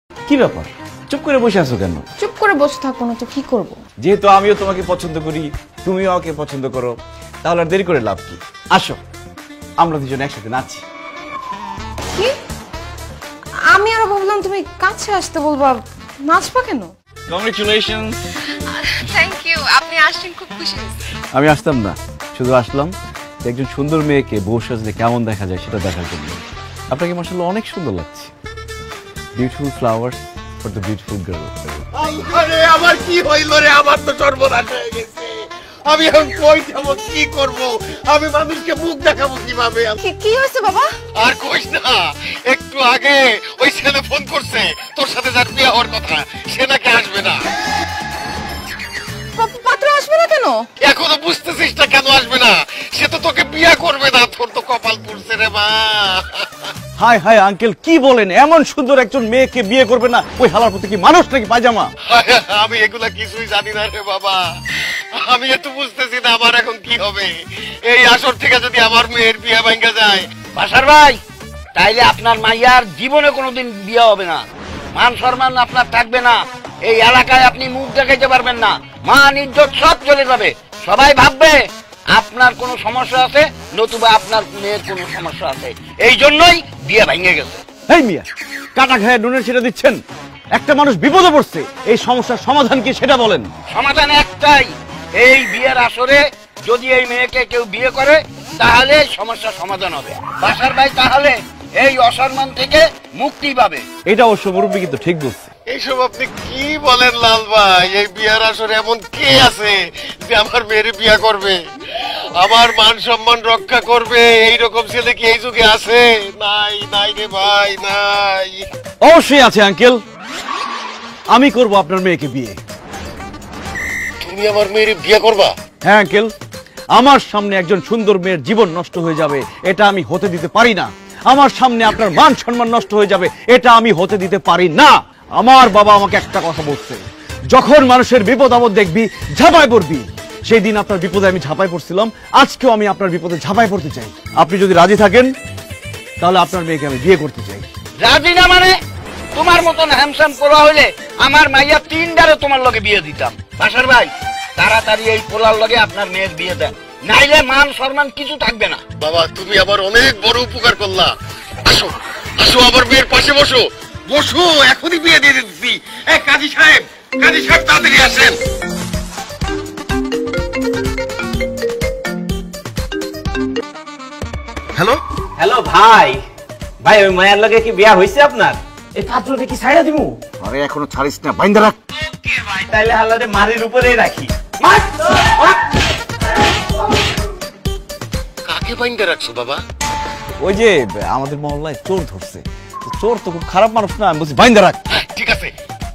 কি ব্যাপার, চুপ করে বসে আছো কেন? চুপ করে বসে থাকবো না তো কি করব? যেহেতু আমিও তোমাকে পছন্দ করি, তুমিও আমাকে পছন্দ করো, তাহলে আর দেরি করে লাভ কি? আসো আমরা দুজন একসাথে নাচি। কি? আমি আরো ভাবলাম তুমি কাছে আসতে বলবা, নাচবা কেন? কংগ্রেচুলেশনস। থ্যাংক ইউ, আপনি আসছেন খুব খুশি হয়েছি। আমি আসতাম না, শুধু আসলাম একজন সুন্দর মেয়েকে বউ সাজলে কেমন দেখা যায় সেটা দেখার জন্য। আপনাকে মাশাআল্লাহ অনেক সুন্দর লাগছে। Beautiful flowers for the beautiful girl. আরে আমার কি হইল রে, আমার তো সর্বনাশ হয়ে গেছে। আমি এখন কই যাব, কি করব? আমি মানুষকে মুখ দেখাবো কিভাবে? কি হয়েছে বাবা? আর কইস না, একটু আগে ওই ছেলে ফোন করছে, তোর সাথে যার বিয়ে হওয়ার কথা, সে নাকি আসবে না। পাত্র আসবে না কেন? এখনো বুঝতেছিস না কেন আসবে না? সে তো তোকে বিয়ে করবে না, তোর তো কপাল পুড়ছে রে মা। হাই হাই আঙ্কেল, কি বলেন? এমন সুন্দর একজন মেয়েকে বিয়ে করবে না? ওই হালার প্রতি কি মানুষ নাকি পায়জামা? আমি এগুলা কিছুই জানি না রে বাবা। আমি এত বুঝতেছি না আমার এখন কি হবে। এই আসর থেকে যদি আমার মেয়ের বিয়ে ভাঙা যায়। বাসার ভাই, তাইলে আপনার মাইয়ার জীবনে কোনোদিন বিয়ে হবে না, মান সম্মান আপনার থাকবে না, এই এলাকায় আপনি মুখ দেখাইতে পারবেন না, মান ইজ্জত সব চলে যাবে। সবাই ভাববে আপনার কোনো সমস্যা আছে, নতুবা আপনার মেয়ের কোনো সমস্যা আছে, এই জন্যই বিয়ে ভেঙে গেছে। এই মিয়া, কাটা খায় নুনের সেটা দিচ্ছেন? একটা মানুষ বিপদে পড়ছে, এই সমস্যার সমাধান কি সেটা বলেন। সমাধান একটাই, এই বিয়ের আসরে যদি এই মেয়েকে কেউ বিয়ে করে তাহলে সমস্যার সমাধান হবে। বাসার ভাই তাহলে এই অসম্মান থেকে মুক্তি পাবে। এটা অবশ্য মুরব্বী কিন্তু ঠিক বলছে। এইসব আপনি কি বলেন লাল ভাই? এই বিয়ার আসরে এমন কে আছে যে আমার মেয়ের বিয়ে করবে, আমার মান সম্মান রক্ষা করবে? এইরকম ছেলে কি এই যুগে আছে? নাই নাই রে ভাই, নাই। অবশ্যই আছে আঙ্কেল, আমি করব আপনার মেয়েকে বিয়ে। তুমি আমার মেয়ের বিয়ে করবা? হ্যাঁ আঙ্কেল, আমার সামনে একজন সুন্দর মেয়ের জীবন নষ্ট হয়ে যাবে, এটা আমি হতে দিতে পারি না। আমার সামনে আপনার মান সম্মান নষ্ট হয়ে যাবে, এটা আমি হতে দিতে পারি না। আমার বাবা আমাকে একটা কথা বলছে, যখন মানুষের বিপদ আপদ দেখবি ঝাঁপায় পড়বি। সেই দিন আপনার বিপদে আমি ঝাঁপায় পড়ছিলাম, আজকেও আমি আপনার বিপদে ঝাঁপায় পড়তে চাই। আপনি যদি রাজি থাকেন তাহলে আপনার মেয়েকে আমি বিয়ে করতে চাই। রাজি না মানে? তোমার মতন হ্যামসাম করা হইলে আমার মাইয়া 3 বারে তোমার লগে বিয়ে দিতাম। বাসার ভাই, তাড়াতাড়ি এই পোলার লগে আপনার মেয়ের বিয়ে দেন, নাইলে মান সম্মান কিছু থাকবে না। বাবা, তুমি আবার অনেক বড় উপকার করলা। আসো আসো, আমার মেয়ের পাশে বসো বসো, এখনই বিয়ে দিয়ে দিচ্ছি। কাজী সাহেব, কাজী সাহেব তাড়াতাড়ি আসেন। হ্যালো হ্যালো ভাই, ভাই ওই মায়ের লগে কি বিয়া হইছে আপনার? এই পাত্রটা কি ছাইড়া দিমু? আরে এখনো ছাড়িস না, বাইন্দা রাখ। ওকে ভাই, তাইলে হাল্লারে মারির উপরেই রাখি। কাকে বাইন্দা রাখছো বাবা? ওই যে আমাদের মহল্লায় চোর ধরছে, চোর তো খুব খারাপ মানুষ না, আমি বলছি বাইন্দা রাখ। ঠিক আছে।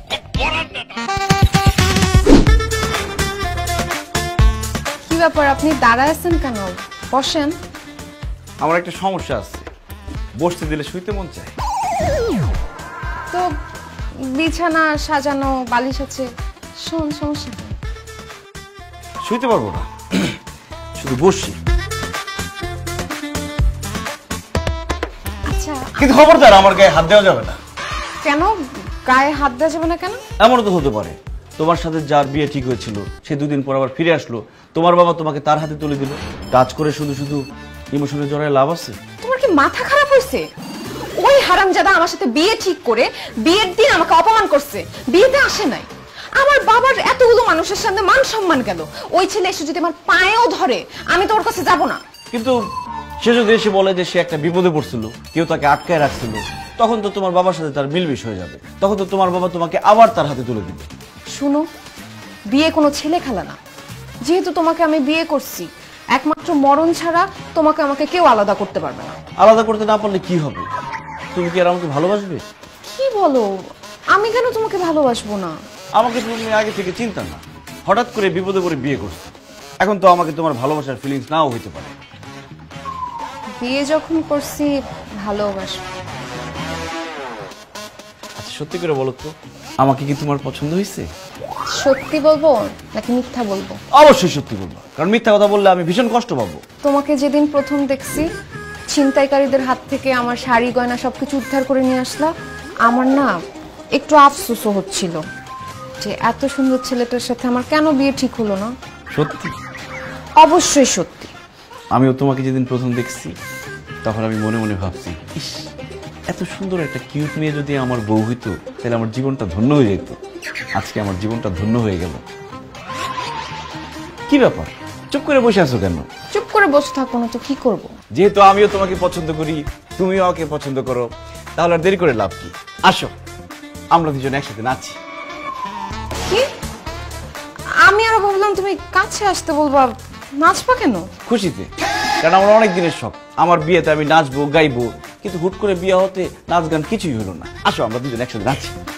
কি ব্যাপার, আপনি দাঁড়ায় আছেন কেন? বসেন। আমার একটা সমস্যা আছে, বসতে দিলে শুইতে মন চায়। তো বিছানা সাজানো, বালিশ আছে, শোন, সমস্যা নেই। শুইতে পারবো না, শুধু বসি। আচ্ছা, কিন্তু খবরদার আমার গায়ে হাত দেওয়া যাবে না। কেন গায়ে হাত দেওয়া যাবে না কেন? এমনও তো হতে পারে তোমার সাথে যার বিয়ে ঠিক হয়েছিল সে 2 দিন পর আবার ফিরে আসলো, তোমার বাবা তোমাকে তার হাতে তুলে দিল। কাজ করে শুধু শুধু ইমোশনে জড়ায় লাভ আছে? তোমার কি মাথা খারাপ হয়েছে? ওই হারামজাদা আমার সাথে বিয়ে ঠিক করে বিয়ের দিন আমাকে অপমান করছে, বিয়েতে আসে নাই। আমার বাবার এতগুলো মানুষের সামনে মান সম্মান গেল। ওই ছেলে এসে যদি আমার পায়েও ধরে, আমি তো ওর কাছে যাব না। কিন্তু সে যদি এসে বলে যে সে একটা বিপদে পড়ছিল, কেউ তাকে আটকায় রাখছিল, তখন তো তোমার বাবার সাথে তার মিলমিশ হয়ে যাবে, তখন তো তোমার বাবা তোমাকে আবার তার হাতে তুলে দিবে। শুনো, বিয়ে কোনো ছেলে খেলা না। যেহেতু তোমাকে আমি বিয়ে করছি, একমাত্র মরণ ছাড়া তোমাকে আমাকে কেউ আলাদা করতে পারবে না। আলাদা করতে না পারলে কি হবে? তুমি কি আর আমাকে ভালোবাসবে? কি বলো? আমি কেন তোমাকে ভালোবাসবো না? আমাকে তুমি আগে থেকে চিন্তা না, হঠাৎ করে বিপদে করে বিয়ে করছো, এখন তো আমাকে তোমার ভালোবাসার ফিলিংস নাও হইতে পারে। বিয়ে যখন করছি ভালোবাসবো। আচ্ছা সত্যি করে বলো তো, আমাকে কি তোমার পছন্দ হয়েছে? সত্যি বলবো নাকি মিথ্যা বলবো? অবশ্যই সত্যি বলবো, কারণ মিথ্যা কথা বললে আমি ভীষণ কষ্ট পাবো। তোমাকে যেদিন প্রথম দেখছি, ছিনতাইকারীদের হাত থেকে আমার শাড়ি গয়না সবকিছু উদ্ধার করে নিয়ে আসলা, আমার না একটু আফসোসও হচ্ছিল যে এত সুন্দর ছেলেটার সাথে আমার কেন বিয়ে ঠিক হলো না। সত্যি? অবশ্যই সত্যি। আমিও তোমাকে যেদিন প্রথম দেখছি তখন আমি মনে মনে ভাবছি, ইস, এত সুন্দর একটা কিউট মেয়ে যদি আমার বউ হইতো তাহলে আমার জীবনটা ধন্য হয়ে যেত। আজকে আমার জীবনটা ধন্য হয়ে গেল। কি ব্যাপার, চুপ করে বসে আছো কেন? চুপ করে বসে থাকবো না তো কি করব? যেহেতু আমিও তোমাকে পছন্দ করি, তুমিও আমাকে পছন্দ করো, তাহলে আর দেরি করে লাভ কি? আসো আমরা দুজন একসাথে নাচি। কি? আমি আরো ভাবলাম তুমি কাছে আসতে বলবা, নাচবা কেন? খুশিতে, কারণ আমার অনেক দিনের শখ আমার বিয়েতে আমি নাচবো গাইবো, কিন্তু হুট করে বিয়ে হতে নাচ গান কিছুই হলো না। আসো আমরা দুজন একসাথে নাচি।